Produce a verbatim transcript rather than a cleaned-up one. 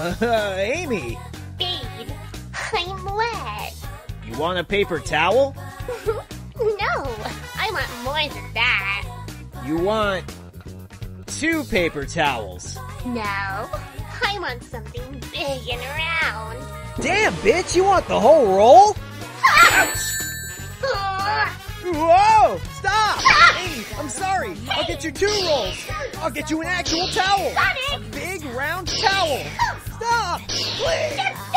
Uh, Amy. Babe, I'm wet. You want a paper towel? No, I want more than that. You want two paper towels. No, I want something big and round. Damn, bitch, you want the whole roll? Ouch! Whoa! Stop! Amy, I'm sorry. I'll get you two rolls. I'll get you an actual towel. Got it. A big round towel. Stop! Please!